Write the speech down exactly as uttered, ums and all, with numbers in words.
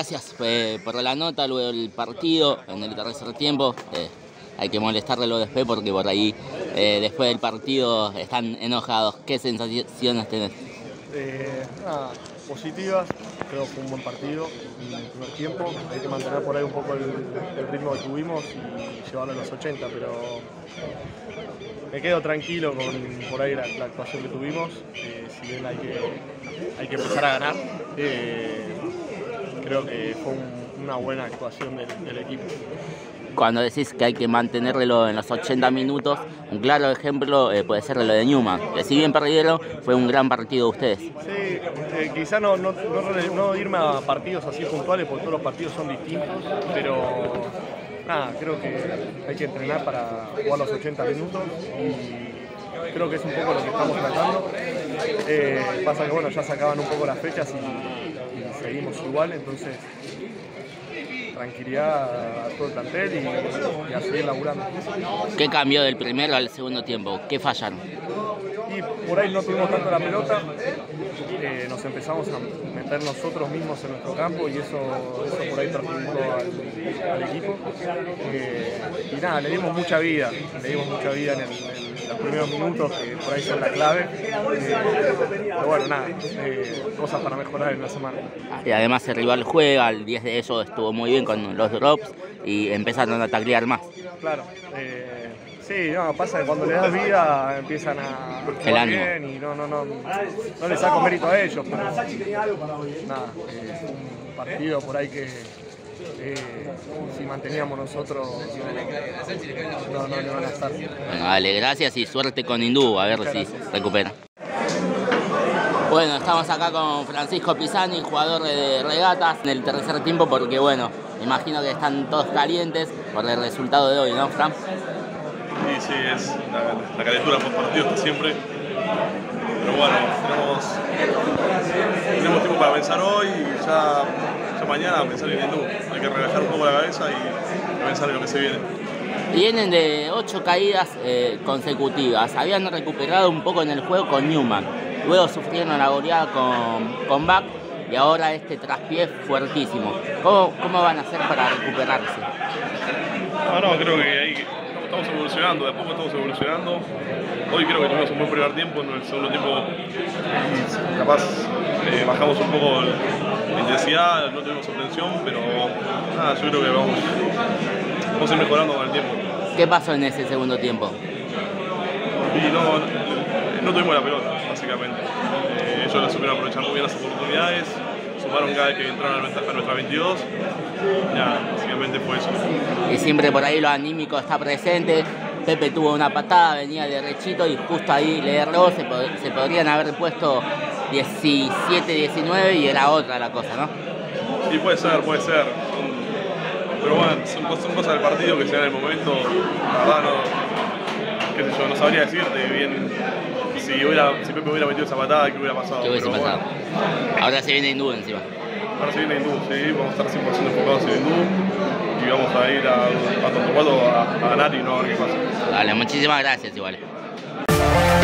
gracias eh, por la nota luego del partido, en el tercer tiempo. Eh, hay que molestarle lo después porque por ahí, eh, después del partido, están enojados. ¿Qué sensaciones tenés? Eh, nada, positivas, creo que fue un buen partido en el primer tiempo. Hay que mantener por ahí un poco el, el ritmo que tuvimos y llevarlo a los ochenta, pero me quedo tranquilo con por ahí la, la actuación que tuvimos. Eh, si bien hay que, hay que empezar a ganar, eh, creo que fue un, una buena actuación del, del equipo. Cuando decís que hay que mantenerlo en los ochenta minutos, un claro ejemplo eh, puede ser lo de Newman, que si bien perdieron, fue un gran partido de ustedes. Sí, eh, quizá no, no, no, no irme a partidos así puntuales, porque todos los partidos son distintos, pero nada, creo que hay que entrenar para jugar los ochenta minutos y creo que es un poco lo que estamos tratando. Eh, pasa que bueno, ya se acaban un poco las fechas y, y seguimos igual, entonces tranquilidad a todo el plantel y, y a seguir laburando. ¿Qué cambió del primero al segundo tiempo? ¿Qué fallaron? Y por ahí no tuvimos tanto la pelota, eh, nos empezamos a meter nosotros mismos en nuestro campo y eso, eso por ahí perjudicó al, al equipo. Eh, y nada, le dimos mucha vida, le dimos mucha vida en, el, en los primeros minutos, que por ahí son la clave. Eh, pero bueno, nada, eh, cosas para mejorar en la semana. Y además el rival juega, el diez de ellos estuvo muy bien con los drops y empezaron a taclear más. Claro. Eh, Sí, no, pasa que cuando le das vida empiezan a jugar bien y no, no, no, no le saco mérito a ellos, pero nada, eh, fue un partido por ahí que eh, si manteníamos nosotros no, no, no le van a estar. Bueno, dale, gracias y suerte con Hindú, a ver Muchas si gracias. recupera. Bueno, estamos acá con Francisco Pisani, jugador de regatas, en el tercer tiempo porque bueno, imagino que están todos calientes por el resultado de hoy, ¿no, Fran? Sí, sí, es la, la calentura por partido está siempre. Pero bueno, tenemos, tenemos tiempo para pensar hoy y ya, ya mañana pensar en el Hindú. Hay que relajar un poco la cabeza y pensar en lo que se viene. Vienen de ocho caídas eh, consecutivas. Habían recuperado un poco en el juego con Newman. Luego sufrieron la goleada con, con Back y ahora este traspié fuertísimo. ¿Cómo, ¿Cómo van a hacer para recuperarse? No, no, creo que hay que... Estamos evolucionando, de a poco estamos evolucionando. Hoy creo que tuvimos un buen primer tiempo, en el segundo tiempo capaz eh, bajamos un poco la intensidad, no tuvimos obtención, pero nada, yo creo que vamos, vamos a ir mejorando con el tiempo. ¿Qué pasó en ese segundo tiempo? Y no, no tuvimos la pelota, básicamente. Eh, ellos la supieron aprovechar muy bien las oportunidades, sumaron cada vez que entraron a nuestra, a nuestra veintidós. Ya, básicamente fue eso. Y siempre por ahí lo anímico está presente. Pepe tuvo una patada, venía derechito y justo ahí le erró. Se, pod se podrían haber puesto diecisiete diecinueve y era otra la cosa, ¿no? Sí, puede ser, puede ser. Pero bueno, son, son cosas del partido que se dan en el momento. La verdad, no, qué sé yo, no sabría decirte bien si, hubiera, si Pepe hubiera metido esa patada, qué hubiera pasado. ¿Qué hubiese Pero pasado? Bueno. Ahora se viene Hindú encima. Ahora se viene Hindú, sí, vamos a estar cien por ciento enfocados en Hindú y vamos a ir a, a Tontocuato a, a ganar y no a ver qué pasa. Vale, muchísimas gracias igual.